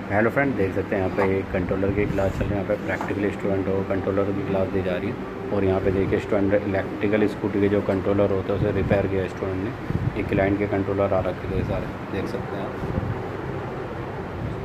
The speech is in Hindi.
हेलो फ्रेंड, देख सकते हैं यहाँ पे एक कंट्रोलर की क्लास चल रही है। यहाँ पे प्रैक्टिकल स्टूडेंट हो कंट्रोलर की क्लास दी जा रही है। और यहाँ पे देखिए स्टूडेंट इलेक्ट्रिकल स्कूटी के जो कंट्रोलर होते हैं उसे रिपेयर किया स्टूडेंट ने। एक क्लाइंट के कंट्रोलर आ रखे थे सारे, देख सकते हैं आप।